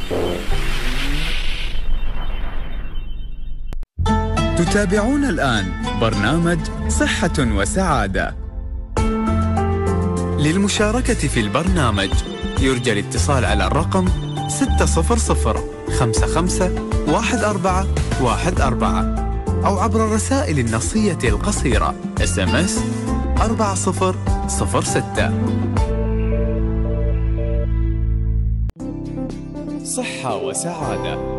تتابعون الآن برنامج صحة وسعادة. للمشاركة في البرنامج يرجى الاتصال على الرقم 600-55-14-14 أو عبر الرسائل النصية القصيرة SMS 4006. صحة وسعادة.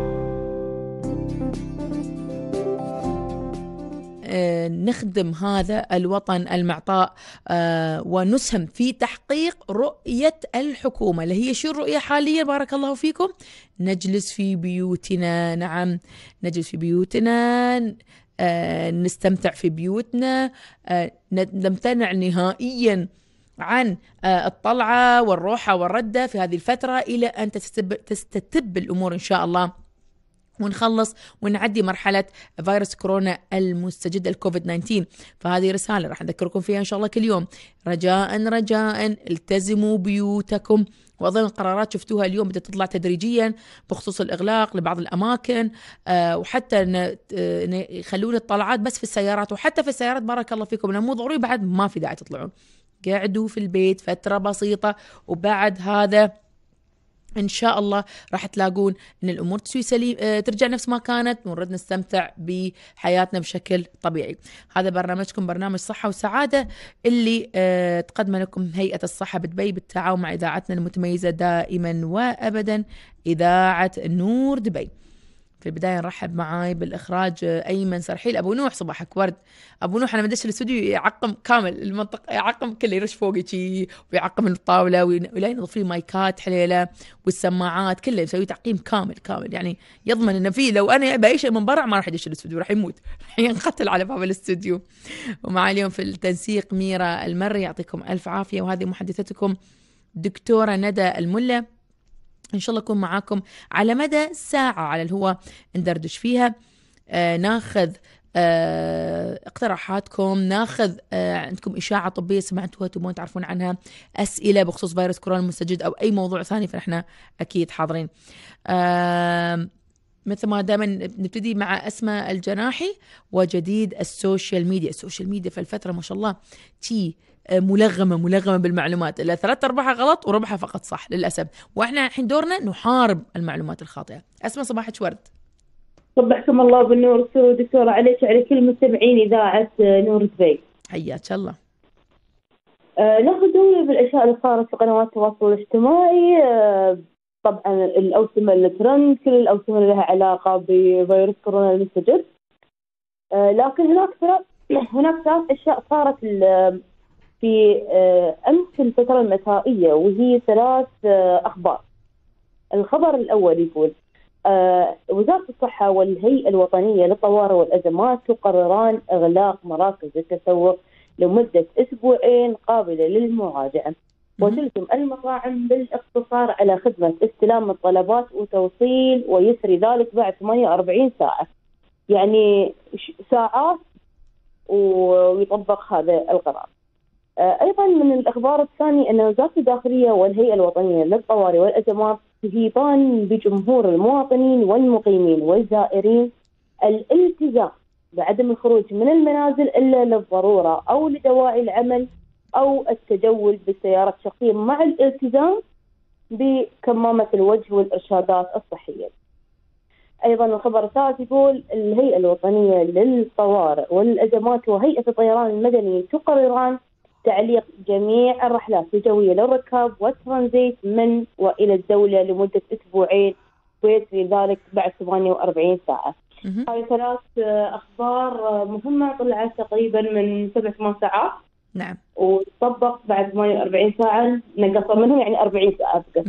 نخدم هذا الوطن المعطاء ونسهم في تحقيق رؤية الحكومة اللي هي شو الرؤية حاليا بارك الله فيكم؟ نجلس في بيوتنا. نعم، نجلس في بيوتنا، نستمتع في بيوتنا، نمتنع نهائيا عن الطلعة والروحة والردة في هذه الفترة إلى أن تستتب الأمور إن شاء الله، ونخلص ونعدي مرحلة فيروس كورونا المستجد الكوفيد 19. فهذه رسالة راح نذكركم فيها إن شاء الله كل يوم. رجاء التزموا بيوتكم. وأظن القرارات شفتوها اليوم بدأت تطلع تدريجيا بخصوص الإغلاق لبعض الأماكن، وحتى يخلون الطلعات بس في السيارات، وحتى في السيارات بارك الله فيكم لأنه مو ضروري بعد ما في داعي تطلعون، قعدوا في البيت فترة بسيطة، وبعد هذا إن شاء الله راح تلاقون إن الأمور ترجع نفس ما كانت، ونرد نستمتع بحياتنا بشكل طبيعي. هذا برنامجكم، برنامج صحة وسعادة، اللي تقدم لكم هيئة الصحة بدبي بالتعاون مع إذاعتنا المتميزة دائما وأبدا، إذاعة نور دبي. في البداية نرحب معاي بالإخراج أيمن سرحيل. أبو نوح صباحك ورد. أبو نوح أنا مدش الاستوديو يعقم كامل المنطقة، يعقم كله، يرش فوقي شي ويعقم الطاولة ولا ينظف لي مايكات حليلة والسماعات، كله يسوي تعقيم كامل يعني يضمن إنه فيه لو أنا أي شيء من برا ما راح يدش الاستوديو، راح يموت، راح ينقتل على باب الاستوديو. ومع اليوم في التنسيق ميرا المري، يعطيكم ألف عافية. وهذه محدثتكم دكتورة ندى الملا. إن شاء الله أكون معاكم على مدى ساعة على الهواء ندردش فيها، ناخذ اقتراحاتكم، ناخذ عندكم إشاعة طبية سمعتوها تبون تعرفون عنها، أسئلة بخصوص فيروس كورونا المستجد أو أي موضوع ثاني، فنحن أكيد حاضرين. مثل ما دائما نبتدي مع أسماء الجناحي وجديد السوشيال ميديا. السوشيال ميديا في الفترة ما شاء الله ملغمة بالمعلومات، إلا 3/4 غلط وربعها فقط صح للأسف، وإحنا الحين دورنا نحارب المعلومات الخاطئة. أسماء صباحك ورد. صبحكم الله بالنور دكتورة عليك وعلى كل مستمعين إذاعة نور دبي. حياك الله. ناخذ دورة بالأشياء اللي صارت في قنوات التواصل الاجتماعي. طبعا الأوسمة الترند، كل الأوسمة اللي لها علاقة بفيروس كورونا المستجد، لكن هناك 3 أشياء صارت في أمس في الفترة المسائية، وهي 3 أخبار. الخبر الأول يقول وزارة الصحة والهيئة الوطنية للطوارئ والأزمات تقرران إغلاق مراكز التسوق لمدة 2 أسبوعين قابلة للمراجعة، وتلزم المطاعم بالاقتصار على خدمة استلام الطلبات وتوصيل، ويسري ذلك بعد 48 ساعة، يعني ساعات ويطبق هذا القرار. أيضا من الأخبار الثانية أن وزارة الداخلية والهيئة الوطنية للطوارئ والأزمات تهيبان بجمهور المواطنين والمقيمين والزائرين الالتزام بعدم الخروج من المنازل إلا للضرورة أو لدواعي العمل أو التجول بالسيارة الشخصية، مع الالتزام بكمامة الوجه والإرشادات الصحية. أيضا الخبر الثالث يقول الهيئة الوطنية للطوارئ والأزمات وهيئة الطيران المدني تقرران تعليق جميع الرحلات الجوية للركاب والترانزيت من وإلى الدولة لمدة 2 أسبوعين، ويسري ذلك بعد 48 ساعة. هاي 3 أخبار مهمة طلعت تقريبا من 7-8 ساعات. نعم. وتطبق بعد 48 ساعة، نقص منهم يعني 40 ساعة بقى.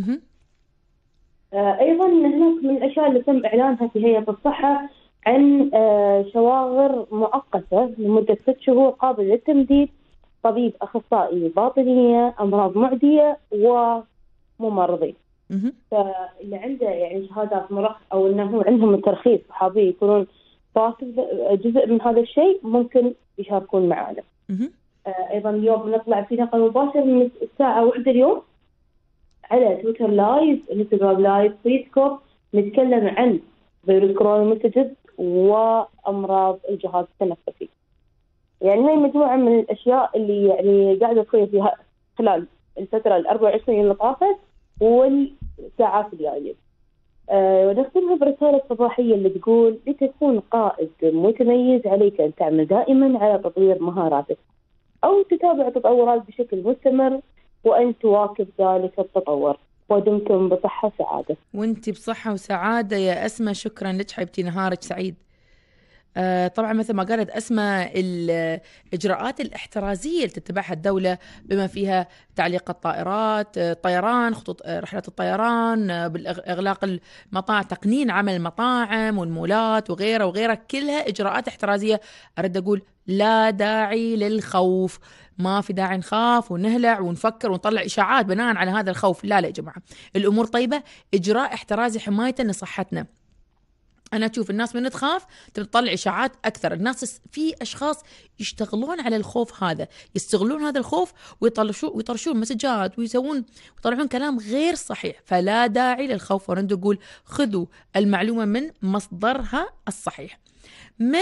أيضا هناك من الأشياء اللي تم إعلانها في هيئة الصحة عن شواغر مؤقتة لمدة 6 شهور قابل للتمديد، طبيب أخصائي باطنية، أمراض معدية وممرضين. فاللي عنده يعني شهادات مرخص أو أنه عندهم الترخيص صحابي يكونون جزء من هذا الشيء ممكن يشاركون معنا. أيضا اليوم نطلع في نقل مباشر من الساعة 1 اليوم على تويتر لايف، انستغرام لايف، فيسبوك، نتكلم عن فيروس كورونا المستجد وأمراض الجهاز التنفسي. يعني هاي مجموعة من الأشياء اللي يعني قاعدة تصير فيها خلال الفترة 24 اللي طافت والساعات الجاية. ونختمها برسالة صباحية اللي تقول: لتكون قائد متميز عليك أن تعمل دائما على تطوير مهاراتك أو تتابع تطورات بشكل مستمر وأن تواكب ذلك التطور. ودمتم بصحة وسعادة. وانتي بصحة وسعادة يا أسماء، شكرا لك حبيبتي، نهارك سعيد. طبعا مثل ما قالت أسماء، الإجراءات الاحترازية اللي تتبعها الدولة بما فيها تعليق الطائرات، طيران خطوط رحلات الطيران، بالإغلاق المطاعم، تقنين عمل المطاعم والمولات وغيرها وغيرها، كلها إجراءات احترازية. أرد أقول لا داعي للخوف، ما في داعي نخاف ونهلع ونفكر ونطلع إشاعات بناء على هذا الخوف. لا يا جماعة، الأمور طيبة، إجراء احترازي حماية لصحتنا. أنا أشوف الناس من تخاف تطلع إشاعات أكثر. الناس في أشخاص يشتغلون على الخوف هذا، يستغلون هذا الخوف ويطرشون مسجات ويطلعون كلام غير صحيح. فلا داعي للخوف، ونريد نقول خذوا المعلومة من مصدرها الصحيح. من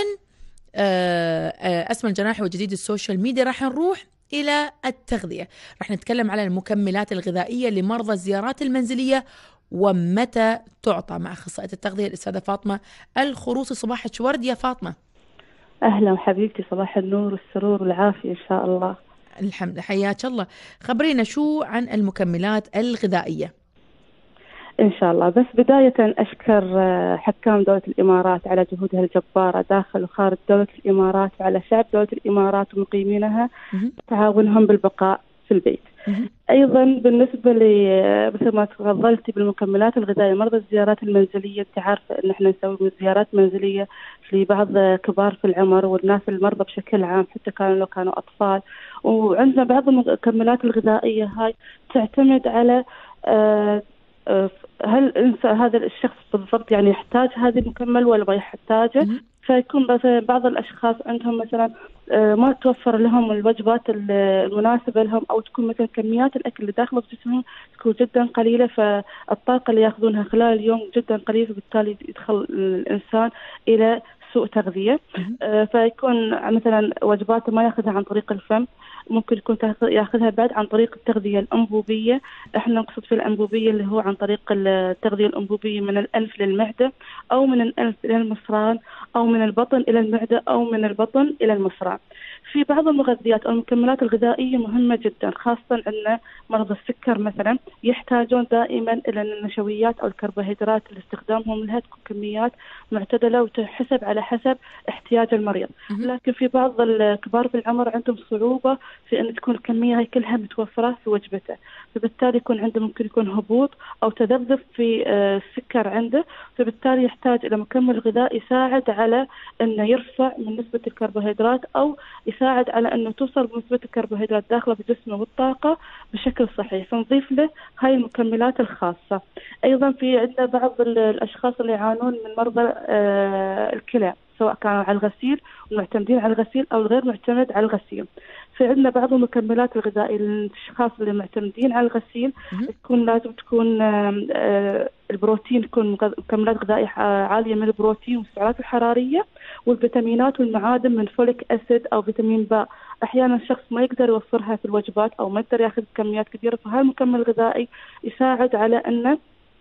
أسماء الجناحي وجديد السوشيال ميديا راح نروح إلى التغذية. راح نتكلم على المكملات الغذائية لمرضى الزيارات المنزلية ومتى تعطى، مع أخصائية التغذية الأستاذة فاطمة الخروصي. صباحك ورد يا فاطمة. أهلا حبيبتي، صباح النور والسرور والعافية إن شاء الله. الحمد، حياك الله. خبرينا شو عن المكملات الغذائية. إن شاء الله. بس بداية أشكر حكام دولة الإمارات على جهودها الجبارة داخل وخارج دولة الإمارات، وعلى شعب دولة الإمارات ومقيمينها تعاونهم بالبقاء في البيت. أيضا بالنسبة لي مثل ما تفضلتي بالمكملات الغذائية مرضى الزيارات المنزلية، أنت عارفة أن احنا نسوي زيارات منزلية لبعض كبار في العمر والناس المرضى بشكل عام، حتى لو كانوا أطفال. وعندنا بعض المكملات الغذائية هاي تعتمد على هل هذا الشخص بالضبط يعني يحتاج هذا المكمل ولا ما يحتاجه. فيكون مثلا بعض الأشخاص عندهم مثلا ما توفر لهم الوجبات المناسبة لهم، أو تكون مثلا كميات الأكل اللي داخله بجسمهم تكون جدا قليلة، فالطاقة اللي يأخذونها خلال اليوم جدا قليلة، فبالتالي يدخل الإنسان إلى سوء تغذية. فيكون مثلا وجباته ما يأخذها عن طريق الفم، ممكن يكون ياخذها بعد عن طريق التغذية الأنبوبية. احنا نقصد في الأنبوبية اللي هو عن طريق التغذية الأنبوبية من الأنف للمعدة، أو من الأنف إلى المصران، أو من البطن إلى المعدة، أو من البطن إلى المصران. في بعض المغذيات أو المكملات الغذائية مهمة جدا، خاصة أن مرضى السكر مثلا يحتاجون دائما إلى النشويات أو الكربوهيدرات اللي استخدامهم لها تكون كميات معتدلة وتحسب على حسب احتياج المريض. لكن في بعض الكبار في العمر عندهم صعوبة في أن تكون الكمية هاي كلها متوفرة في وجبته، فبالتالي يكون عنده ممكن يكون هبوط أو تذبذب في السكر عنده، فبالتالي يحتاج إلى مكمل غذائي يساعد على أنه يرفع من نسبة الكربوهيدرات، أو يساعد على أنه توصل نسبة الكربوهيدرات داخله في جسمه والطاقة بشكل صحيح، فنضيف له هاي المكملات الخاصة. أيضا في عندنا بعض الأشخاص اللي يعانون من مرضى الكلى، سواء كانوا على الغسيل ومعتمدين على الغسيل أو الغير معتمد على الغسيل. فعندنا بعض المكملات الغذائية للأشخاص اللي معتمدين على الغسيل لازم تكون البروتين، تكون مكملات غذائية عالية من البروتين والسعرات الحرارية والفيتامينات والمعادن من فوليك أسيد أو فيتامين باء. أحيانا الشخص ما يقدر يوفرها في الوجبات أو ما يقدر يأخذ كميات كبيرة، فهذا المكمل الغذائي يساعد على أنه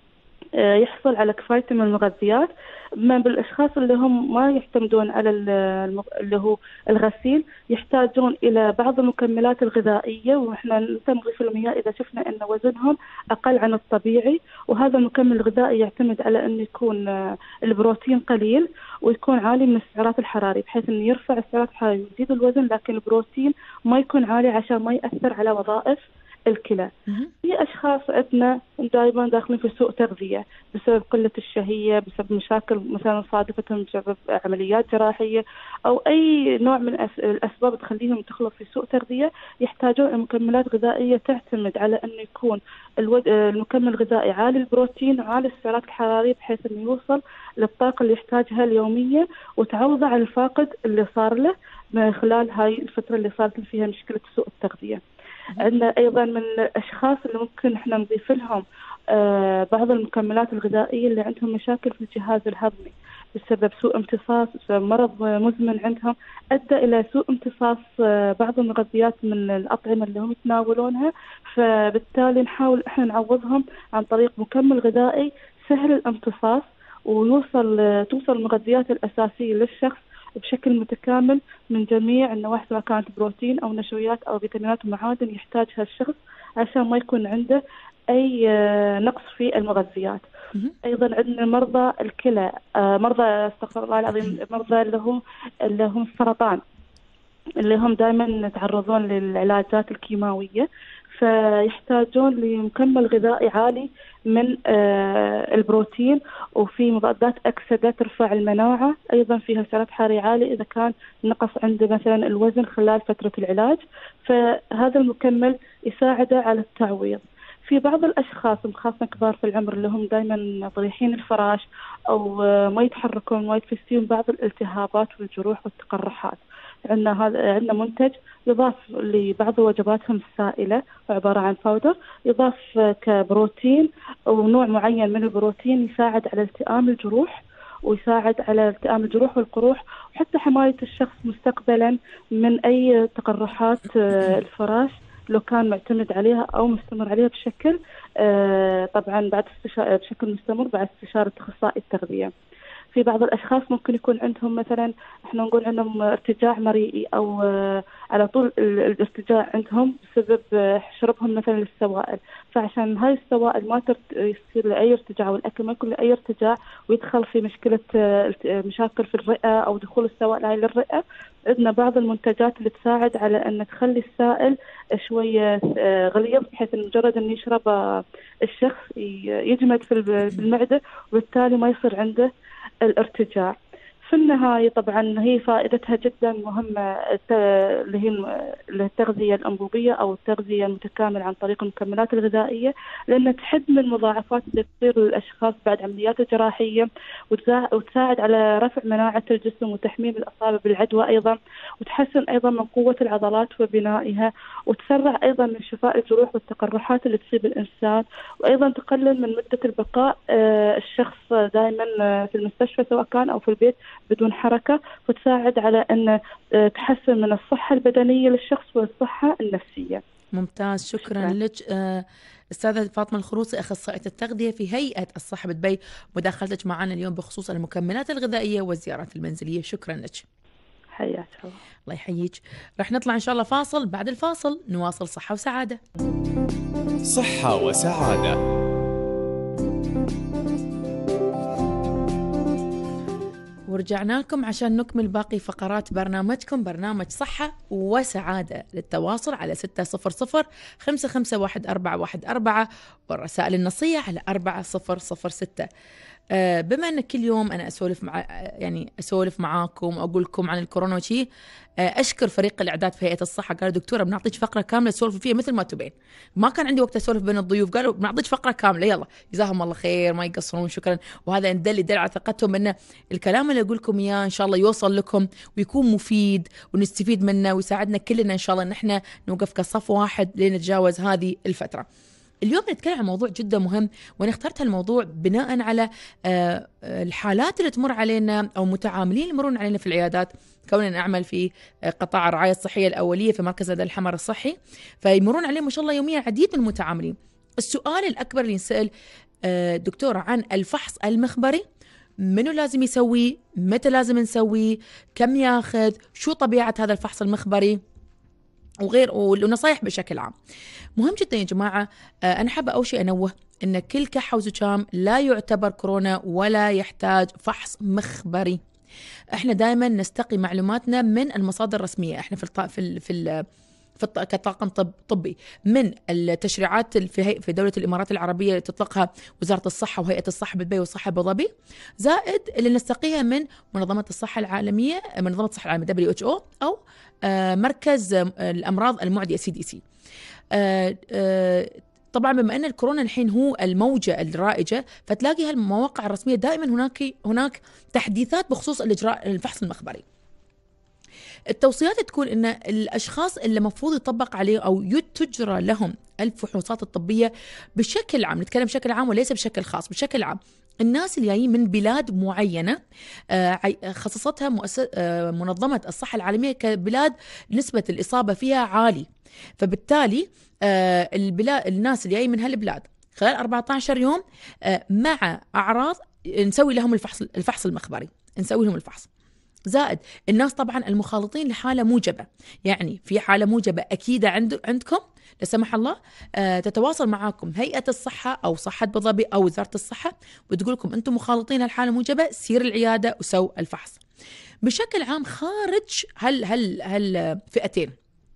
يحصل على كفايته من المغذيات. من بالأشخاص اللي هم ما يعتمدون على اللي هو الغسيل يحتاجون إلى بعض المكملات الغذائية، وإحنا نضيف لهم إياه إذا شفنا أن وزنهم أقل عن الطبيعي. وهذا المكمل الغذائي يعتمد على أن يكون البروتين قليل ويكون عالي من السعرات الحرارية، بحيث أن يرفع السعرات الحرارية ويزيد الوزن، لكن البروتين ما يكون عالي عشان ما يأثر على وظائف الكلى. في أشخاص عندنا دائما داخلين في سوء تغذية بسبب قلة الشهية، بسبب مشاكل مثلا صادفتهم بسبب عمليات جراحية أو أي نوع من الأسباب تخليهم يدخلوا في سوء تغذية، يحتاجون مكملات غذائية تعتمد على أن يكون المكمل الغذائي عالي البروتين وعالي السعرات الحرارية، بحيث أنه يوصل للطاقة اللي يحتاجها اليومية وتعوضه عن الفاقد اللي صار له من خلال هاي الفترة اللي صارت فيها مشكلة سوء التغذية. عندنا أيضا من الأشخاص اللي ممكن إحنا نضيف لهم بعض المكملات الغذائية اللي عندهم مشاكل في الجهاز الهضمي بسبب سوء امتصاص، بسبب مرض مزمن عندهم أدى إلى سوء امتصاص بعض المغذيات من الأطعمة اللي هم يتناولونها. فبالتالي نحاول إحنا نعوضهم عن طريق مكمل غذائي سهل الامتصاص توصل المغذيات الأساسية للشخص بشكل متكامل من جميع النواحي، سواء كانت بروتين أو نشويات أو فيتامينات ومعادن يحتاجها الشخص عشان ما يكون عنده أي نقص في المغذيات. أيضا عندنا مرضى الكلى، مرضى استغفر الله العظيم، مرضى اللي هم السرطان، اللي هم دائما يتعرضون للعلاجات الكيماوية، فيحتاجون لمكمل غذائي عالي من البروتين، وفي مضادات أكسدة ترفع المناعة، أيضا فيها سعرات حرارية عالية إذا كان نقص عنده مثلا الوزن خلال فترة العلاج، فهذا المكمل يساعده على التعويض. في بعض الأشخاص خاصة كبار في العمر اللي هم دائما طريحين الفراش أو ما يتحركون، ما يتفسيون بعض الالتهابات والجروح والتقرحات، عندنا منتج يضاف لبعض وجباتهم السائلة عبارة عن باودر، يضاف كبروتين أو نوع معين من البروتين يساعد على التئام الجروح ويساعد على التئام الجروح والقروح، وحتى حماية الشخص مستقبلا من أي تقرحات الفراش لو كان معتمد عليها أو مستمر عليها بشكل طبعا بشكل مستمر بعد استشارة أخصائي التغذية. في بعض الأشخاص ممكن يكون عندهم مثلا احنا نقول عندهم ارتجاع مريئي أو على طول الارتجاع عندهم بسبب شربهم مثلا للسوائل، فعشان هاي السوائل ما يصير لأي ارتجاع والأكل ما يكون لأي ارتجاع ويدخل في مشاكل في الرئة أو دخول السوائل هاي للرئة، عندنا بعض المنتجات اللي تساعد على أن تخلي السائل شوية غليظ بحيث أن مجرد أن يشرب الشخص يجمد في المعدة وبالتالي ما يصير عنده الارتجاع. في النهاية طبعا هي فائدتها جدا مهمة اللي هي التغذية الأنبوبية أو التغذية المتكاملة عن طريق المكملات الغذائية، لأنها تحد من المضاعفات اللي تصير للأشخاص بعد عمليات الجراحية، وتساعد على رفع مناعة الجسم وتحميم الأصابع بالعدوى أيضا، وتحسن أيضا من قوة العضلات وبنائها، وتسرع أيضا من شفاء الجروح والتقرحات اللي تصيب الإنسان، وأيضا تقلل من مدة البقاء الشخص دائما في المستشفى سواء كان أو في البيت بدون حركة، وتساعد على أن تحسن من الصحة البدنية للشخص والصحة النفسية. ممتاز، شكرا لك أستاذة فاطمة الخروصي، أخصائية التغذية في هيئة الصحة بدبي، مداخلتك معنا اليوم بخصوص المكملات الغذائية والزيارات المنزلية. شكرا لك. حياك الله. الله يحييك. رح نطلع إن شاء الله فاصل، بعد الفاصل نواصل صحة وسعادة. صحة وسعادة. ورجعنا لكم عشان نكمل باقي فقرات برنامجكم، برنامج صحة وسعادة. للتواصل على 600-551-414 والرسائل النصية على 4006. بما أن كل يوم أنا أسولف معاكم وأقول لكم عن الكورونا وشي، أشكر فريق الإعداد في هيئة الصحة. قالوا دكتورة بنعطيك فقرة كاملة تسولف فيها مثل ما تبين. ما كان عندي وقت أسولف بين الضيوف، قالوا بنعطيك فقرة كاملة، يلا جزاهم الله خير، ما يقصرون، شكرا. وهذا يدل على ثقتهم أن الكلام اللي أقول لكم إياه إن شاء الله يوصل لكم ويكون مفيد ونستفيد منه ويساعدنا كلنا إن شاء الله أن احنا نوقف كصف واحد لنتجاوز هذه الفترة. اليوم نتكلم عن موضوع جدا مهم، وانا اخترت هالموضوع بناء على الحالات اللي تمر علينا او متعاملين اللي يمرون علينا في العيادات، كوننا نعمل في قطاع الرعاية الصحية الأولية في مركز هذا الحمر الصحي، فيمرون عليه ما شاء الله يوميا عديد من المتعاملين. السؤال الأكبر اللي نسأل دكتور عن الفحص المخبري، منو لازم يسويه، متى لازم نسويه، كم ياخذ، شو طبيعة هذا الفحص المخبري وغير، ونصايح بشكل عام. مهم جدا يا جماعة. أنا حابة أول شيء أنوه أن كل كحة وزكام لا يعتبر كورونا ولا يحتاج فحص مخبري. احنا دائما نستقي معلوماتنا من المصادر الرسمية. احنا كطاقم طبي من التشريعات في دولة الإمارات العربية اللي تطلقها وزارة الصحة وهيئة الصحة بدبي والصحة أبو ظبي، زائد اللي نستقيها من منظمة الصحة العالمية، منظمة الصحة العالمية WHO أو مركز الأمراض المعدية CDC. طبعا بما أن الكورونا الحين هو الموجة الرائجة، فتلاقي هالمواقع الرسمية دائما هناك تحديثات بخصوص الإجراء الفحص المخبري. التوصيات تكون ان الاشخاص اللي المفروض يطبق عليه او تجرى لهم الفحوصات الطبيه بشكل عام، نتكلم بشكل عام وليس بشكل خاص، بشكل عام الناس اللي جايين من بلاد معينه خصصتها منظمه الصحه العالميه كبلاد نسبه الاصابه فيها عالي، فبالتالي الناس اللي جايين من هالبلاد خلال 14 يوم مع اعراض نسوي لهم الفحص المخبري، نسوي لهم الفحص. زائد الناس طبعا المخالطين لحالة موجبة، يعني في حالة موجبة أكيدة عندكم لا سمح الله، تتواصل معاكم هيئة الصحة أو صحة أبو ظبي أو وزارة الصحة وتقول لكم أنتم مخالطين هالحالة موجبة، سير العيادة وسووا الفحص. بشكل عام خارج هالفئتين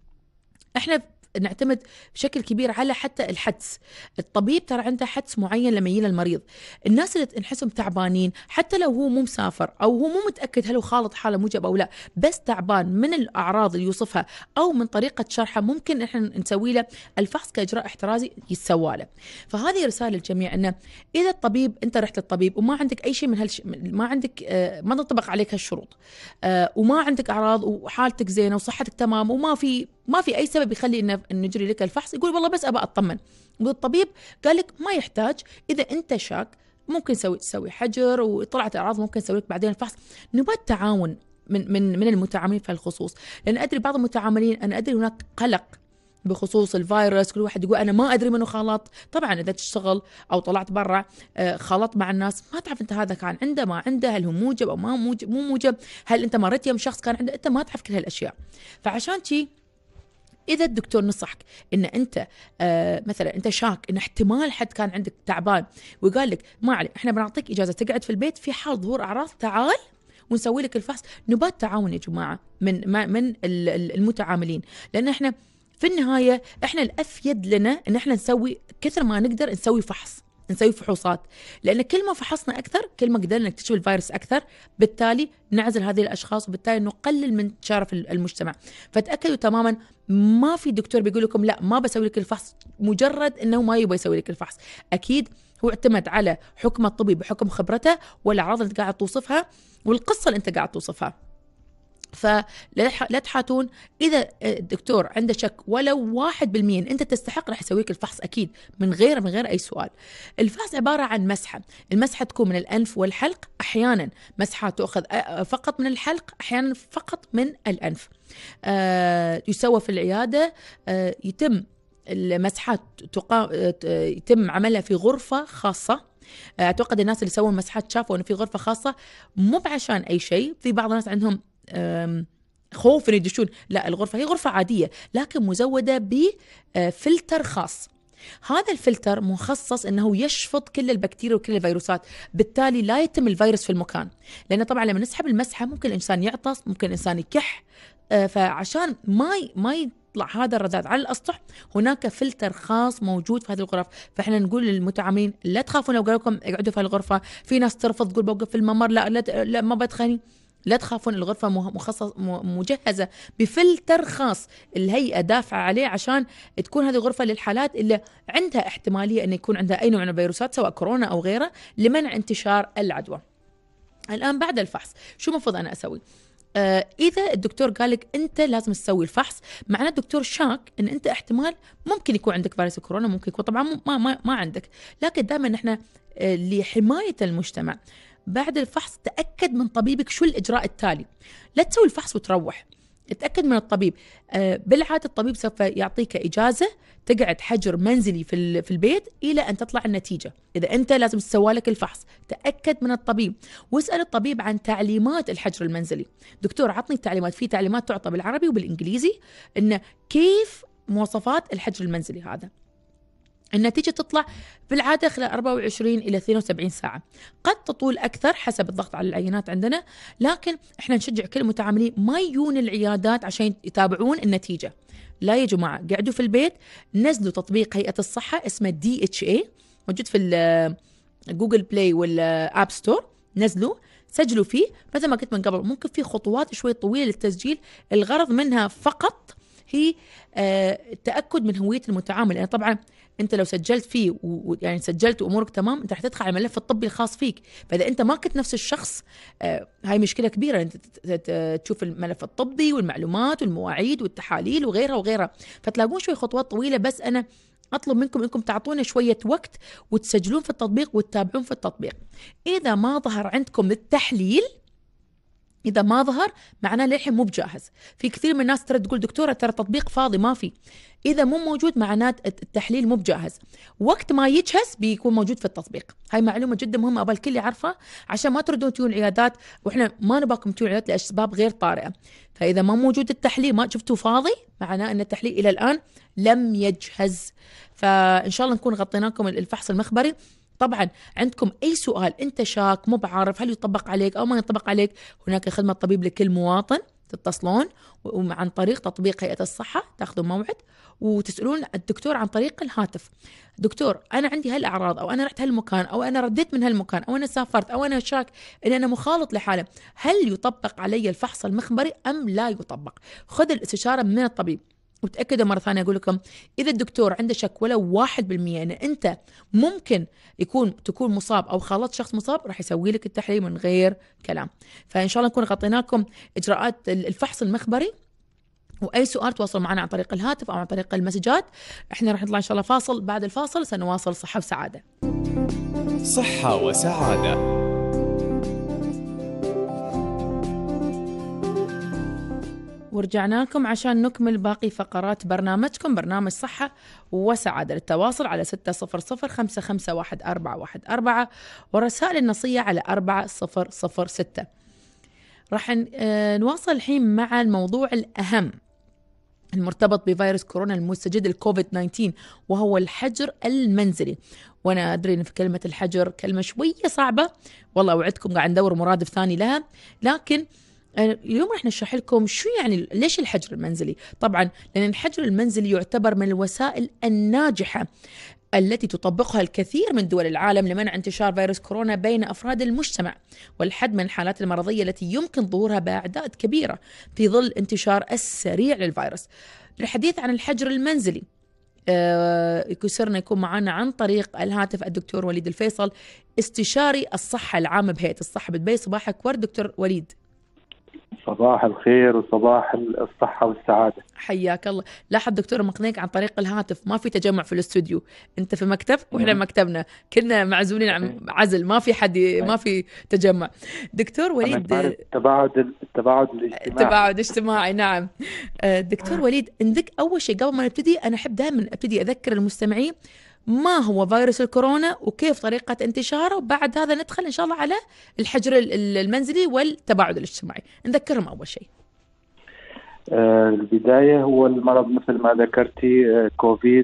احنا نعتمد بشكل كبير على حتى الحدس. الطبيب ترى عنده حدس معين لما يجي المريض. الناس اللي نحسهم تعبانين حتى لو هو مو مسافر او هو مو متاكد هل هو خالط حاله موجب او لا، بس تعبان من الاعراض اللي يوصفها او من طريقه شرحه، ممكن احنا نسوي له الفحص كاجراء احترازي يتسوى له. فهذه رساله للجميع انه اذا الطبيب انت رحت للطبيب وما عندك اي شيء من ما عندك ما تنطبق عليك هالشروط وما عندك اعراض وحالتك زينه وصحتك تمام وما في اي سبب يخلي ان نجري لك الفحص، يقول والله بس ابى اطمن، والطبيب قال لك ما يحتاج، اذا انت شاك ممكن تسوي حجر وطلعت اعراض ممكن نسوي لك بعدين الفحص. نبغى التعاون من المتعاملين في الخصوص، لان ادري بعض المتعاملين، انا ادري هناك قلق بخصوص الفيروس، كل واحد يقول انا ما ادري منو خالط. طبعا اذا تشتغل او طلعت برا خلط مع الناس ما تعرف انت هذا كان عنده ما عنده، هل هو موجب او ما موجب مو موجب، هل انت مريت يوم شخص كان عنده، انت ما تعرف كل هالاشياء. فعشان شي إذا الدكتور نصحك إن أنت مثلا أنت شاك إن احتمال حد كان عندك تعبان وقال لك ما عليه، إحنا بنعطيك إجازة تقعد في البيت في حال ظهور أعراض، تعال ونسوي لك الفحص. نبات تعاون يا جماعة من المتعاملين، لأن إحنا في النهاية إحنا الأفيد لنا إن إحنا نسوي كثر ما نقدر، نسوي فحص، نسوي فحوصات، لأن كل ما فحصنا أكثر كل ما قدرنا نكتشف الفيروس أكثر، بالتالي نعزل هذه الأشخاص وبالتالي نقلل من تشارف المجتمع. فتأكدوا تماما ما في دكتور بيقول لكم لا ما بسوي لك الفحص مجرد أنه ما يبغى يسوي لك الفحص. أكيد هو اعتمد على حكم الطبيب بحكم خبرته والأعراض اللي قاعد توصفها والقصة اللي أنت قاعد توصفها. فلا تحاتون، إذا الدكتور عنده شك ولو 1% أنت تستحق راح يسويك الفحص أكيد من غير أي سؤال. الفحص عبارة عن مسحة، المسحة تكون من الأنف والحلق، أحيانا مسحة تأخذ فقط من الحلق، أحيانا فقط من الأنف. يسوى في العيادة، يتم المسحات يتم عملها في غرفة خاصة. أعتقد الناس اللي سووا المسحات شافوا أنه في غرفة خاصة، مو بعشان أي شيء. في بعض الناس عندهم خوف ان يدشون، لا الغرفة هي غرفة عادية لكن مزودة بفلتر خاص. هذا الفلتر مخصص انه يشفط كل البكتيريا وكل الفيروسات، بالتالي لا يتم الفيروس في المكان. لان طبعا لما نسحب المسحة ممكن الانسان يعطس، ممكن الانسان يكح، فعشان ما يطلع هذا الرذاذ على الاسطح هناك فلتر خاص موجود في هذه الغرف. فاحنا نقول للمتعاملين لا تخافون لو قالوا لكم اقعدوا في الغرفة. في ناس ترفض تقول بوقف في الممر، لا ما بدخلني. لا تخافون، الغرفة مجهزة بفلتر خاص، الهيئة دافعة عليه عشان تكون هذه الغرفة للحالات اللي عندها احتمالية أن يكون عندها أي نوع من الفيروسات سواء كورونا أو غيره لمنع انتشار العدوى. الآن بعد الفحص شو مفروض أنا أسوي؟ إذا الدكتور قالك أنت لازم تسوي الفحص، معناه الدكتور شاك أن أنت احتمال ممكن يكون عندك فيروس كورونا، ممكن يكون طبعا ما عندك، لكن دائما نحن لحماية المجتمع بعد الفحص تأكد من طبيبك شو الإجراء التالي. لا تسوي الفحص وتروح، اتأكد من الطبيب. بالعادة الطبيب سوف يعطيك إجازة تقعد حجر منزلي في البيت إلى أن تطلع النتيجة. إذا أنت لازم تسوى لك الفحص تأكد من الطبيب واسأل الطبيب عن تعليمات الحجر المنزلي. دكتور عطني التعليمات، في تعليمات تعطى بالعربي وبالإنجليزي إن كيف مواصفات الحجر المنزلي هذا. النتيجة تطلع بالعادة خلال 24 إلى 72 ساعة، قد تطول أكثر حسب الضغط على العينات عندنا، لكن إحنا نشجع كل المتعاملين ما يجون العيادات عشان يتابعون النتيجة. لا يا جماعة، قعدوا في البيت، نزلوا تطبيق هيئة الصحة اسمه DHA موجود في جوجل بلاي والآب ستور، نزلوا سجلوا فيه. مثل ما قلت من قبل ممكن في خطوات شوي طويلة للتسجيل، الغرض منها فقط هي التأكد من هوية المتعامل. يعني طبعا انت لو سجلت فيه يعني سجلت وامورك تمام، انت رح تدخل على الملف الطبي الخاص فيك. فاذا انت ما كنت نفس الشخص، هاي مشكله كبيره. انت تشوف الملف الطبي والمعلومات والمواعيد والتحاليل وغيرها وغيرها، فتلاقون شوي خطوات طويله. بس انا اطلب منكم انكم تعطونا شويه وقت وتسجلون في التطبيق وتتابعون في التطبيق. اذا ما ظهر عندكم التحليل، إذا ما ظهر معناه للحين مو بجاهز. في كثير من الناس ترى تقول دكتورة ترى التطبيق فاضي ما في. إذا مو موجود معناه التحليل مو بجاهز. وقت ما يجهز بيكون موجود في التطبيق. هاي معلومة جدا مهمة أبغى الكل يعرفها، عشان ما تردون تجون العيادات وإحنا ما نباكم تجون العيادات لأسباب غير طارئة. فإذا ما موجود التحليل، ما شفتوا فاضي، معناه أن التحليل إلى الآن لم يجهز. فإن شاء الله نكون غطيناكم الفحص المخبري. طبعا عندكم أي سؤال أنت شاك مو بعارف هل يطبق عليك أو ما يطبق عليك، هناك خدمة طبيب لكل مواطن، تتصلون وعن طريق تطبيق هيئة الصحة تاخذون موعد وتسألون الدكتور عن طريق الهاتف. دكتور أنا عندي هالأعراض، أو أنا رحت هالمكان، أو أنا رديت من هالمكان، أو أنا سافرت، أو أنا شاك إن أنا مخالط لحالة، هل يطبق علي الفحص المخبري أم لا يطبق؟ خذ الاستشارة من الطبيب. وتأكدوا مرة ثانية أقول لكم، إذا الدكتور عنده شك ولو 1% أن أنت ممكن تكون مصاب أو خالط شخص مصاب، راح يسوي لك التحليل من غير كلام. فإن شاء الله نكون غطيناكم إجراءات الفحص المخبري. وأي سؤال تواصلوا معنا عن طريق الهاتف أو عن طريق المسجات. إحنا راح نطلع إن شاء الله فاصل، بعد الفاصل سنواصل صحة وسعادة. صحة وسعادة. ورجعنا لكم عشان نكمل باقي فقرات برنامجكم، برنامج صحة وسعادة. للتواصل على 600-551-414 ورسائل النصية على 4006. راح نواصل الحين مع الموضوع الأهم المرتبط بفيروس كورونا المستجد الكوفيد 19، وهو الحجر المنزلي. وأنا أدري إن في كلمة الحجر كلمة شوية صعبة، والله أوعدكم قاعد ندور مرادف ثاني لها، لكن اليوم رح نشرح لكم شو يعني ليش الحجر المنزلي. طبعا لأن الحجر المنزلي يعتبر من الوسائل الناجحة التي تطبقها الكثير من دول العالم لمنع انتشار فيروس كورونا بين أفراد المجتمع، والحد من الحالات المرضية التي يمكن ظهورها بأعداد كبيرة في ظل انتشار السريع للفيروس. للحديث عن الحجر المنزلي يكسرنا يكون معنا عن طريق الهاتف الدكتور وليد الفيصل، استشاري الصحة العامة بهيئة الصحة بدبي. صباحك ورد دكتور وليد. صباح الخير وصباح الصحة والسعادة. حياك الله. لاحظ دكتور مقنيك عن طريق الهاتف، ما في تجمع في الاستوديو، انت في مكتب واحنا مكتبنا، كنا معزولين عن عزل، ما في حد، ما في تجمع. دكتور وليد، التباعد الاجتماعي. تباعد اجتماعي، نعم. دكتور وليد، عندك اول شيء قبل ما نبتدي، انا احب دائما ابتدي اذكر المستمعين ما هو فيروس الكورونا وكيف طريقة انتشاره، وبعد هذا ندخل إن شاء الله على الحجر المنزلي والتباعد الاجتماعي. نذكرهم أول شيء. البداية هو المرض مثل ما ذكرتي كوفيد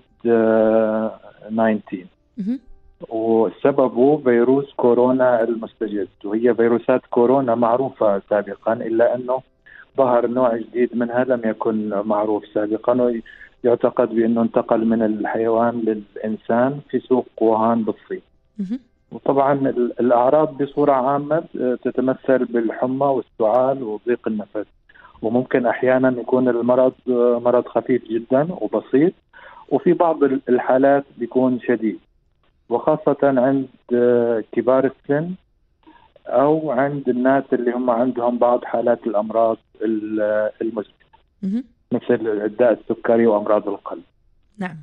19، وسببه فيروس كورونا المستجد. وهي فيروسات كورونا معروفة سابقا، إلا أنه ظهر نوع جديد منها لم يكن معروف سابقا، يعتقد بأنه انتقل من الحيوان للإنسان في سوق ووهان بالصين. وطبعا الأعراض بصورة عامة تتمثل بالحمى والسعال وضيق النفس، وممكن أحيانا يكون المرض مرض خفيف جدا وبسيط، وفي بعض الحالات بيكون شديد، وخاصة عند كبار السن أو عند الناس اللي هم عندهم بعض حالات الأمراض المزمنة مثل الداء السكري وأمراض القلب. نعم.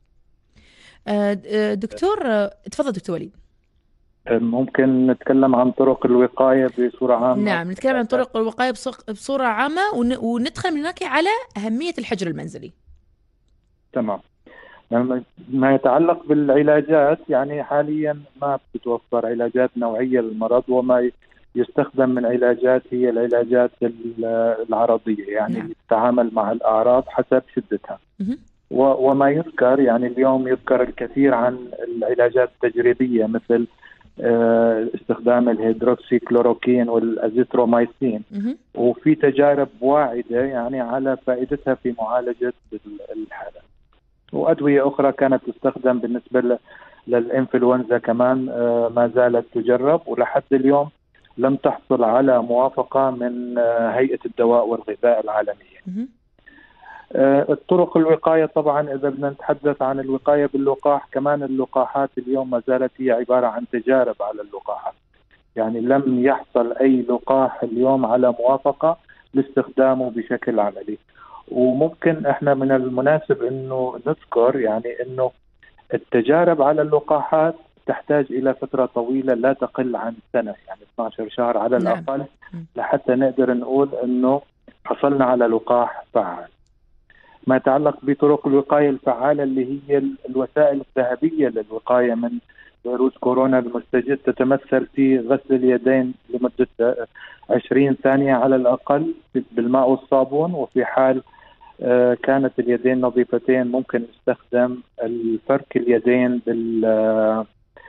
دكتور، تفضل دكتور وليد. ممكن نتكلم عن طرق الوقاية بصورة عامة. نعم، نتكلم عن طرق الوقاية بصورة عامة، وندخل من هناك على أهمية الحجر المنزلي. تمام. ما يتعلق بالعلاجات، يعني حاليا ما بتتوفر علاجات نوعية للمرض، وما يستخدم من علاجات هي العلاجات العرضية، يعني نعم. تتعامل مع الأعراض حسب شدتها. وما يذكر، يعني اليوم يذكر الكثير عن العلاجات التجريبية مثل استخدام الهيدروكسي كلوروكين والازيثرومايسين، وفي تجارب واعدة يعني على فائدتها في معالجة الحالة. وأدوية أخرى كانت تستخدم بالنسبة للإنفلونزا كمان ما زالت تجرب، ولحد اليوم لم تحصل على موافقة من هيئة الدواء والغذاء العالمية. الطرق الوقاية طبعا إذا بدنا نتحدث عن الوقاية باللقاح، كمان اللقاحات اليوم ما زالت هي عبارة عن تجارب على اللقاحات، يعني لم يحصل أي لقاح اليوم على موافقة لاستخدامه بشكل عملي. وممكن احنا من المناسب انه نذكر يعني انه التجارب على اللقاحات تحتاج الى فترة طويلة لا تقل عن سنة، يعني 12 شهر على الاقل، لحتى نقدر نقول انه حصلنا على لقاح فعال. ما يتعلق بطرق الوقاية الفعالة اللي هي الوسائل الذهبية للوقاية من فيروس كورونا المستجد، تتمثل في غسل اليدين لمدة 20 ثانية على الأقل بالماء والصابون، وفي حال كانت اليدين نظيفتين ممكن نستخدم الفرك اليدين بالجل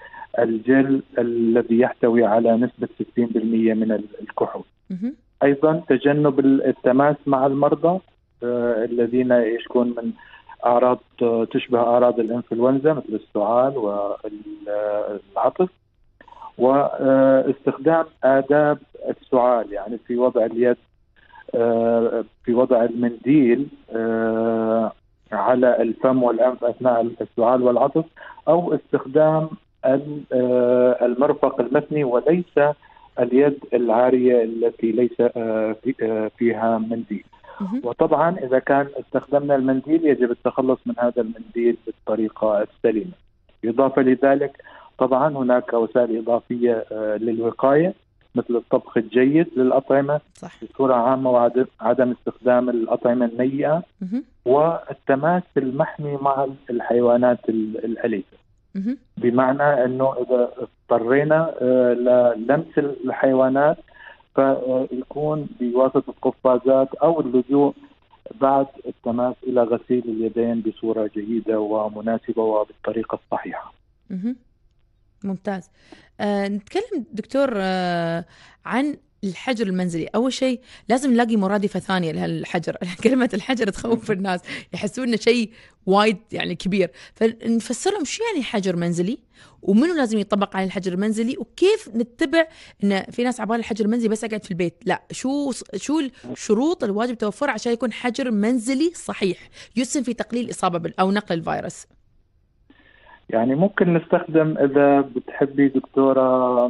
الذي يحتوي على نسبة 60% من الكحول. أيضا تجنب التماس مع المرضى الذين يشكون من أعراض تشبه أعراض الإنفلونزا مثل السعال والعطس، واستخدام آداب السعال، يعني في وضع اليد في وضع المنديل على الفم والأنف أثناء السعال والعطس، أو استخدام المرفق المثني وليس اليد العارية التي ليس فيها منديل. وطبعا إذا كان استخدمنا المنديل يجب التخلص من هذا المنديل بالطريقة السليمة. إضافة لذلك طبعا هناك وسائل إضافية للوقاية مثل الطبخ الجيد للأطعمة بصورة عامة، وعدم استخدام الأطعمة النيئة، والتماس المحمي مع الحيوانات الأليفة، بمعنى أنه إذا اضطرينا للمس الحيوانات فيكون بواسطة قفازات أو اللجوء بعد التماس إلى غسيل اليدين بصورة جيدة ومناسبة وبالطريقة الصحيحة. ممتاز. نتكلم دكتور عن الحجر المنزلي. أول شيء لازم نلاقي مرادفة ثانية لهالحجر. كلمة الحجر تخوف الناس، يحسون إنه شيء وايد يعني كبير، فنفسر لهم شو يعني حجر منزلي، ومنو لازم يطبق على الحجر المنزلي، وكيف نتبع. إن في ناس عبالة الحجر المنزلي بس أقعد في البيت، لا، شو الشروط الواجب توفرها عشان يكون حجر منزلي صحيح يسهم في تقليل الإصابة أو نقل الفيروس؟ يعني ممكن نستخدم إذا بتحبي دكتورة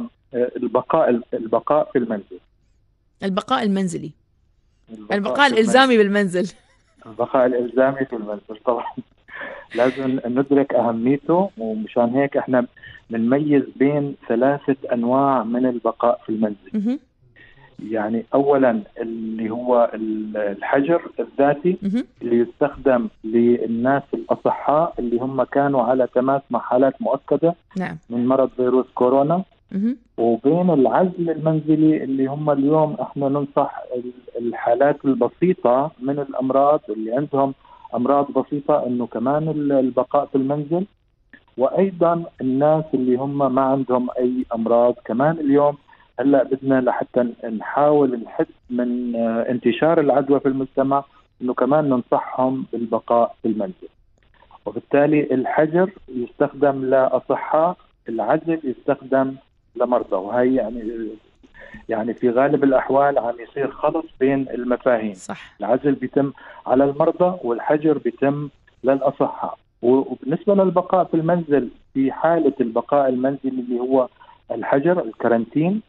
البقاء في المنزل. البقاء المنزلي، البقاء الإلزامي بالمنزل. البقاء الإلزامي في المنزل طبعا لازم ندرك أهميته، ومشان هيك احنا بنميز بين 3 أنواع من البقاء في المنزل. يعني أولا اللي هو الحجر الذاتي اللي يستخدم للناس الأصحاء اللي هم كانوا على تماس مع حالات مؤكدة من مرض فيروس كورونا، وبين العزل المنزلي اللي هم اليوم احنا ننصح الحالات البسيطة من الأمراض اللي عندهم أمراض بسيطة إنه كمان البقاء في المنزل، وأيضا الناس اللي هم ما عندهم أي أمراض كمان اليوم. هلا بدنا لحتى نحاول نحد من انتشار العدوى في المجتمع إنه كمان ننصحهم بالبقاء في المنزل. وبالتالي الحجر يستخدم لأصحاء، العزل يستخدم لمرضى، وهي يعني في غالب الأحوال عم يصير خلط بين المفاهيم. صح. العزل بيتم على المرضى والحجر بيتم للأصحاء. وبالنسبة للبقاء في المنزل، في حالة البقاء المنزلي اللي هو الحجر الكارانتين،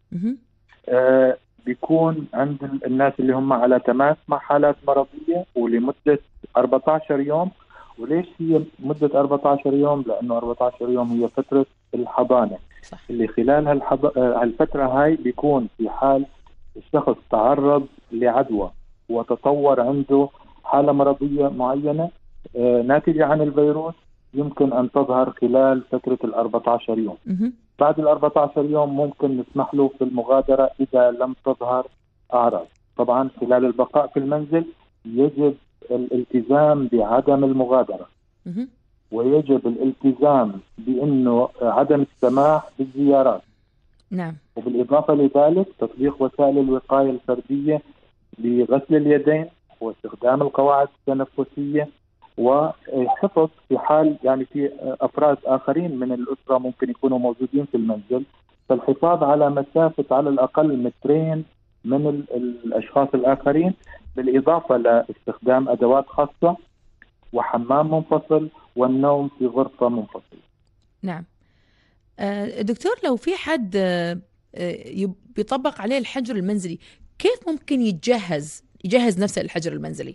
بيكون عند الناس اللي هم على تماس مع حالات مرضية ولمدة 14 يوم. وليش هي مدة 14 يوم؟ لأنه 14 يوم هي فترة الحضانة. صح. اللي خلال الفترة هاي بيكون في حال الشخص تعرض لعدوى وتطور عنده حالة مرضية معينة ناتجة عن الفيروس، يمكن أن تظهر خلال فترة 14 يوم. بعد 14 يوم ممكن نسمح له في المغادرة إذا لم تظهر أعراض. طبعا خلال البقاء في المنزل يجب الالتزام بعدم المغادرة، ويجب الالتزام بأنه عدم السماح بالزيارات. نعم. وبالإضافة لذلك تطبيق وسائل الوقاية الفردية بغسل اليدين واستخدام القواعد التنفسية، وحفظ في حال يعني في أفراد آخرين من الأسرة ممكن يكونوا موجودين في المنزل، فالحفاظ على مسافة على الأقل 2 متر من الأشخاص الآخرين، بالإضافة لاستخدام أدوات خاصة وحمام منفصل والنوم في غرفة منفصلة. نعم. دكتور، لو في حد بيطبق عليه الحجر المنزلي، كيف ممكن يجهز نفسه للحجر المنزلي؟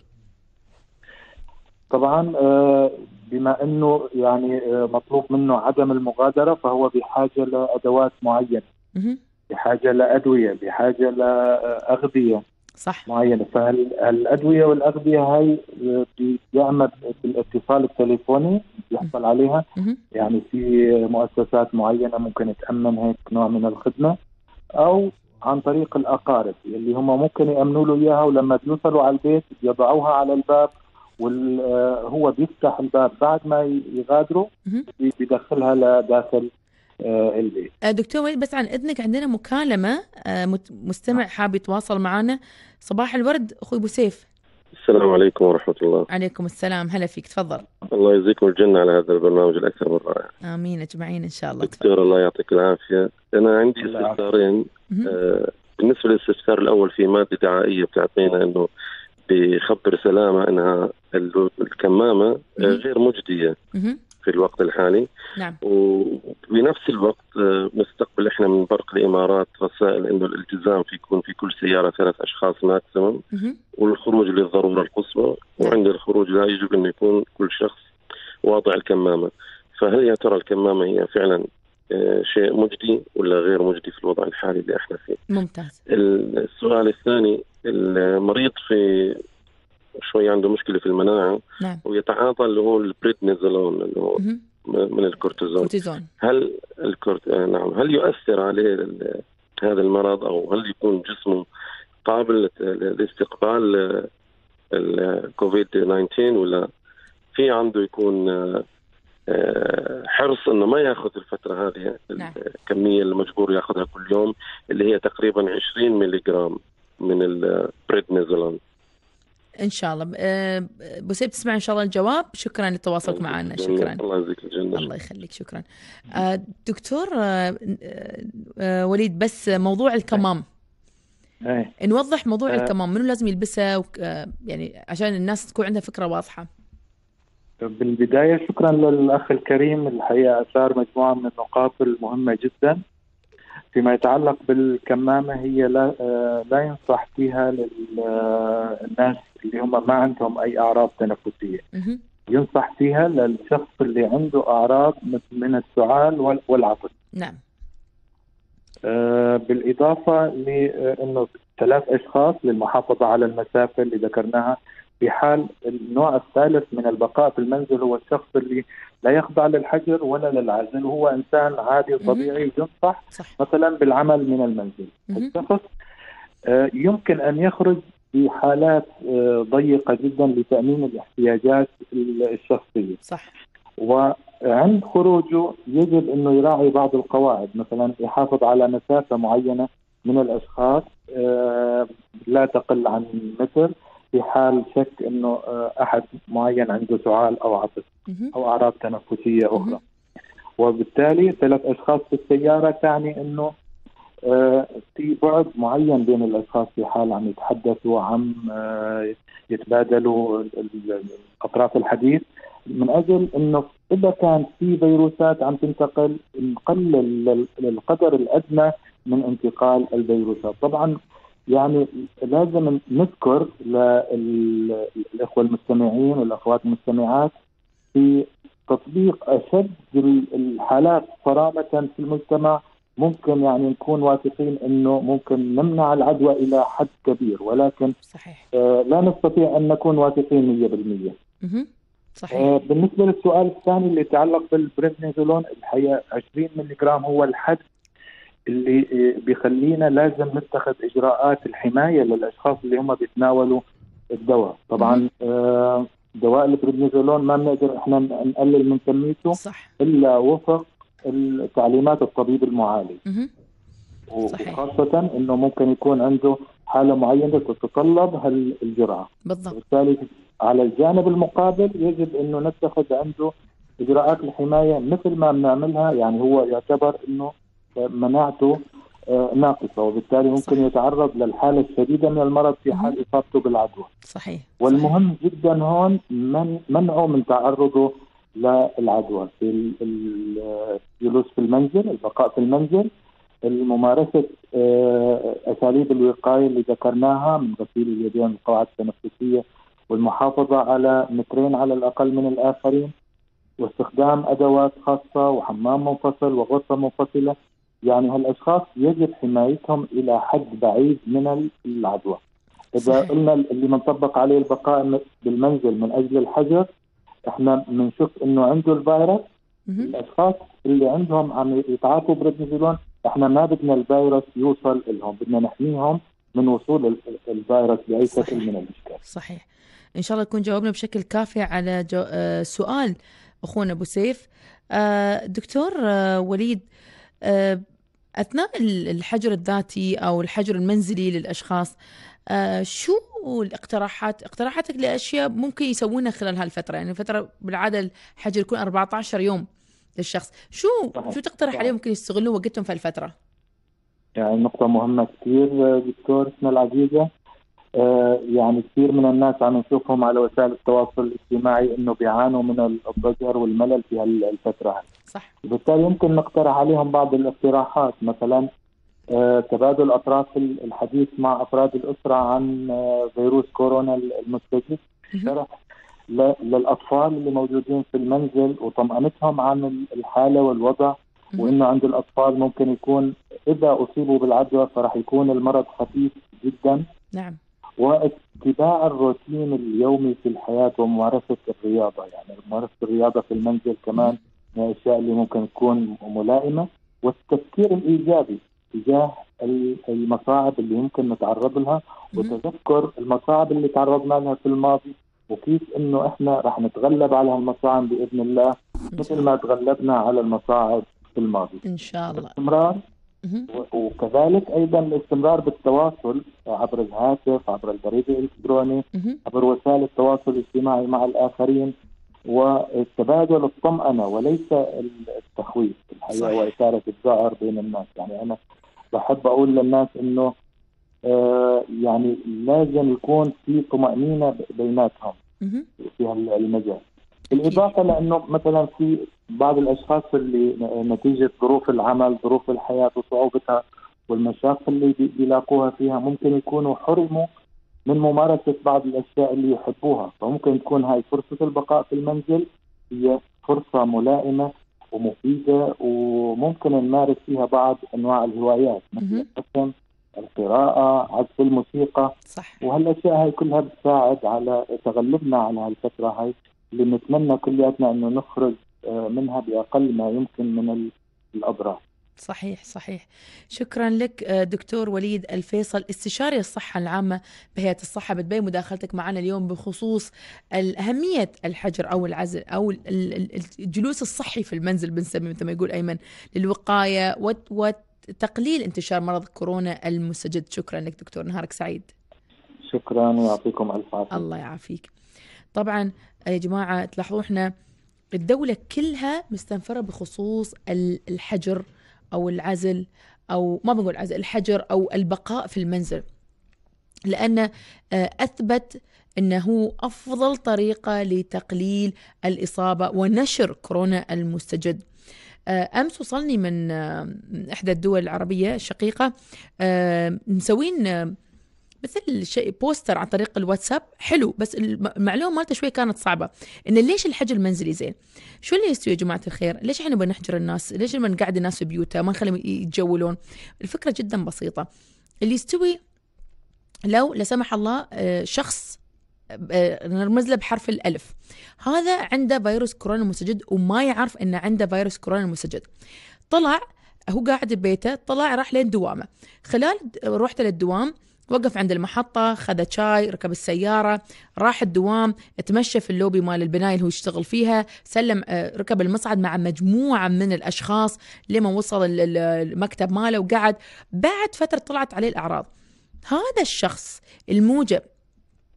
طبعا بما أنه يعني مطلوب منه عدم المغادرة، فهو بحاجة لأدوات معينة، بحاجة لأدوية، بحاجة لأغذية صح معينة. فالأدوية والأغذية هاي بيعمل بالاتصال التليفوني يحصل عليها. يعني في مؤسسات معينة ممكن تأمن هيك نوع من الخدمة، أو عن طريق الأقارب اللي هم ممكن يأمنوا له إياها، ولما بيوصلوا على البيت يضعوها على الباب، وهو بيفتح الباب بعد ما يغادروا بيدخلها لداخل البيت. دكتور وليد، بس عن إذنك عندنا مكالمة، مستمع حاب يتواصل معنا. صباح الورد أخوي أبو سيف. السلام عليكم ورحمة الله. عليكم السلام، هلا فيك، تفضل. الله يجزيكم الجنة على هذا البرنامج الأكثر من رائع. آمين أجمعين إن شاء الله. دكتور الله يعطيك العافية. أنا عندي استفسارين. بالنسبة للاستفسار الأول، في مادة دعائية بتعطينا أنه بخبر سلامة أنها الكمامة غير مجدية في الوقت الحالي. نعم. وبنفس الوقت نستقبل إحنا من برق الإمارات رسائل إنه الالتزام يكون في كل سيارة 3 أشخاص ماكسيمم، والخروج للضرورة القصوى، وعند الخروج لا يجب أن يكون كل شخص واضع الكمامة. فهل يا ترى الكمامة هي فعلا شيء مجدي ولا غير مجدي في الوضع الحالي اللي احنا فيه؟ ممتاز. السؤال الثاني، المريض في شوية عنده مشكلة في المناعة. نعم. ويتعاطى اللي هو البريدنيزولون اللي هو من الكورتيزون. هل نعم، هل يؤثر عليه هذا المرض، أو هل يكون جسمه قابل لاستقبال الكوفيد 19، ولا في عنده يكون حرص انه ما ياخذ الفتره هذه؟ نعم. الكميه اللي مجبور ياخذها كل يوم اللي هي تقريبا 20 ملي جرام من البريدنيزولون. ان شاء الله. ابو سيف تسمع ان شاء الله الجواب. شكرا لتواصلك معنا. شكرا. الله يجزيك الجنة. الله يخليك. شكرا. دكتور وليد، بس موضوع الكمام، نوضح موضوع الكمام، منو لازم يلبسها يعني عشان الناس تكون عندها فكرة واضحة. بالبداية شكرا للأخ الكريم، الحقيقة أثار مجموعة من النقاط المهمة جدا. فيما يتعلق بالكمامة، هي لا ينصح فيها للناس اللي هم ما عندهم أي أعراض تنفسية. ينصح فيها للشخص اللي عنده أعراض من السعال والعطس. نعم. بالإضافة لأنه 3 أشخاص للمحافظة على المسافة اللي ذكرناها. في حال النوع الثالث من البقاء في المنزل هو الشخص اللي لا يخضع للحجر ولا للعزل، هو إنسان عادي طبيعي، ينصح مثلا بالعمل من المنزل. الشخص يمكن أن يخرج في حالات ضيقة جدا لتأمين الاحتياجات الشخصية. صح. وعند خروجه يجب أنه يراعي بعض القواعد، مثلا يحافظ على مسافة معينة من الأشخاص لا تقل عن متر، في حال شك أنه أحد معين عنده سعال أو عطس أو أعراض تنفسية أخرى. وبالتالي 3 أشخاص في السيارة تعني أنه في بعد معين بين الأشخاص في حال عم يتحدثوا، عم يتبادلوا أطراف الحديث، من أجل أنه إذا كان في فيروسات عم تنتقل نقلل القدر الأدنى من انتقال الفيروسات. طبعا يعني لازم نذكر للإخوة المستمعين والأخوات المستمعات في تطبيق أشد الحالات صرامة في المجتمع. ممكن يعني نكون واثقين أنه ممكن نمنع العدوى إلى حد كبير، ولكن صحيح. لا نستطيع أن نكون واثقين 100%. صحيح. بالنسبة للسؤال الثاني اللي يتعلق بالبريدنيزولون، الحقيقة 20 ملي جرام هو الحد اللي بيخلينا لازم نتخذ إجراءات الحماية للأشخاص اللي هم بيتناولوا الدواء. طبعا دواء البريدنيزولون ما بنقدر احنا نقلل من كميته إلا وفق تعليمات الطبيب المعالج. وخاصة إنه ممكن يكون عنده حالة معينة تتطلب هالجرعة. بالضبط. بالتالي على الجانب المقابل يجب إنه نتخذ عنده إجراءات الحماية مثل ما بنعملها. يعني هو يعتبر إنه مناعته ناقصة، وبالتالي ممكن يتعرض للحالة الشديدة من المرض في حال إصابته بالعدوى. صحيح. والمهم جدا هون منعه من تعرضه للعدوى في الجلوس في المنزل، البقاء في المنزل، الممارسة أساليب الوقاية اللي ذكرناها من غسيل اليدين، القواعد التنفسية، والمحافظة على مترين على الأقل من الآخرين، واستخدام أدوات خاصة وحمام منفصل وغرفة منفصلة. يعني هالأشخاص يجب حمايتهم إلى حد بعيد من العدوى. إذا قلنا اللي منطبق عليه البقاء بالمنزل من أجل الحجر، إحنا بنشوف إنه عنده الفيروس. الأشخاص اللي عندهم عم يتعاطوا بريدنيزولون، إحنا ما بدنا الفيروس يوصل لهم، بدنا نحميهم من وصول الفيروس بأي شكل من الأشكال. صحيح. إن شاء الله يكون جاوبنا بشكل كافي على سؤال أخونا أبو سيف. دكتور وليد، أثناء الحجر الذاتي أو الحجر المنزلي للأشخاص، شو اقتراحاتك لأشياء ممكن يسوونها خلال هالفترة؟ يعني فترة بالعادة الحجر يكون 14 يوم للشخص، شو تقترح عليهم ممكن يستغلوا وقتهم في الفترة؟ يعني نقطة مهمة كثير دكتورتنا العزيزة. يعني كثير من الناس عم نشوفهم على وسائل التواصل الاجتماعي انه بيعانوا من الضجر والملل في هالفترة. صح. بالتالي يمكن نقترح عليهم بعض الاقتراحات، مثلا تبادل أطراف الحديث مع أفراد الأسرة عن فيروس كورونا المستجد، شرح للأطفال اللي موجودين في المنزل وطمأنتهم عن الحالة والوضع، وإنه عند الأطفال ممكن يكون إذا أصيبوا بالعدوى فرح يكون المرض خفيف جدا. نعم. واتباع الروتين اليومي في الحياة وممارسة الرياضة، يعني ممارسة الرياضة في المنزل كمان من الأشياء اللي ممكن تكون ملائمة، والتفكير الإيجابي تجاه المصاعب اللي يمكن نتعرض لها، وتذكر المصاعب اللي تعرضنا لها في الماضي وكيف إنه إحنا رح نتغلب على هالمصاعب بإذن الله مثل ما تغلبنا على المصاعب في الماضي إن شاء الله. باستمرار. وكذلك أيضا الاستمرار بالتواصل عبر الهاتف، عبر البريد الإلكتروني، عبر وسائل التواصل الاجتماعي مع الآخرين، والتبادل الطمأنة وليس التخويف الحقيقة وإثارة الذعر بين الناس. يعني أنا بحب أقول للناس إنه يعني لازم يكون في طمأنينة بيناتهم في المجال. بالإضافة لأنه مثلا في بعض الأشخاص اللي نتيجة ظروف العمل، ظروف الحياة وصعوبتها والمشاق اللي بيلاقوها فيها، ممكن يكونوا حرموا من ممارسة بعض الأشياء اللي يحبوها، فممكن تكون هاي فرصة البقاء في المنزل هي فرصة ملائمة ومفيدة، وممكن نمارس فيها بعض أنواع الهوايات مثل الرسم، القراءة، عزف الموسيقى. صح. وهالأشياء هاي كلها بتساعد على تغلبنا على هالفترة هاي اللي نتمنى كلياتنا أنه نخرج منها بأقل ما يمكن من الأضرار. صحيح صحيح. شكرا لك دكتور وليد الفيصل، استشاري الصحة العامة بهيئة الصحة بدبي، مداخلتك معنا اليوم بخصوص أهمية الحجر أو العزل أو الجلوس الصحي في المنزل، بنسميه مثل ما يقول أيمن، للوقاية وتقليل انتشار مرض كورونا المستجد. شكرا لك دكتور، نهارك سعيد. شكرا ويعطيكم ألف عافية. الله يعافيك. طبعا يا جماعة تلاحظوا احنا الدولة كلها مستنفرة بخصوص الحجر أو العزل، أو ما بنقول عزل، الحجر أو البقاء في المنزل، لأن أثبت أنه أفضل طريقة لتقليل الإصابة ونشر كورونا المستجد. أمس وصلني من إحدى الدول العربية الشقيقة مسوين مثل شيء بوستر عن طريق الواتساب حلو، بس المعلومة مالته شوي كانت صعبة، إن ليش الحجر المنزلي زين؟ شو اللي يستوي يا جماعة الخير؟ ليش إحنا بنحجر الناس؟ ليش ما نقعد الناس في بيوتها ما نخليهم يتجولون؟ الفكرة جدا بسيطة. اللي يستوي لو لا سمح الله شخص نرمز له بحرف الألف، هذا عنده فيروس كورونا المستجد وما يعرف إنه عنده فيروس كورونا المستجد، طلع هو قاعد ببيته، طلع راح لين دوامه، خلال روحته للدوام وقف عند المحطة، خذ شاي، ركب السيارة، راح الدوام، تمشى في اللوبي مال البناية اللي هو يشتغل فيها، سلم ركب المصعد مع مجموعة من الأشخاص لما وصل المكتب ماله وقعد. بعد فترة طلعت عليه الأعراض. هذا الشخص الموجب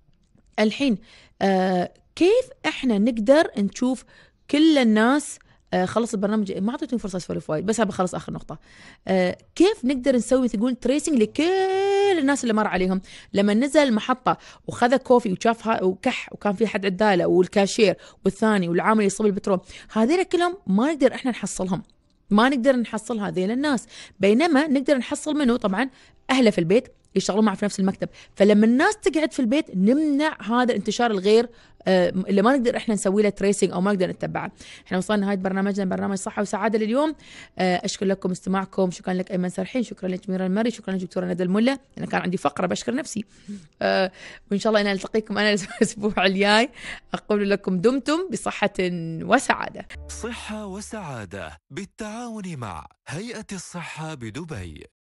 الحين كيف احنا نقدر نشوف كل الناس خلص البرنامج ما اعطيتوني فرصه اسولف وايد، بس بخلص اخر نقطه. كيف نقدر نسوي تقول تريسنج لكل الناس اللي مر عليهم لما نزل المحطه وخذ كوفي وشافها وكح وكان في حد عداله والكاشير والثاني والعامل يصب البترول، هذول كلهم ما نقدر احنا نحصلهم، ما نقدر نحصل هذيل الناس، بينما نقدر نحصل منه طبعا اهله في البيت يشتغلون معه في نفس المكتب. فلما الناس تقعد في البيت نمنع هذا الانتشار الغير اللي ما نقدر احنا نسوي له تريسنج او ما نقدر نتبعه. احنا وصلنا نهايه برنامجنا، برنامج صحه وسعاده لليوم. اشكر لكم استماعكم، شكرا لك ايمن سرحين، شكرا لك ميرا المري، شكرا لك دكتوره ندى الملا. انا كان عندي فقره بشكر نفسي. وان شاء الله انا التقيكم انا الاسبوع الجاي. اقول لكم دمتم بصحه وسعاده. صحه وسعاده بالتعاون مع هيئه الصحه بدبي.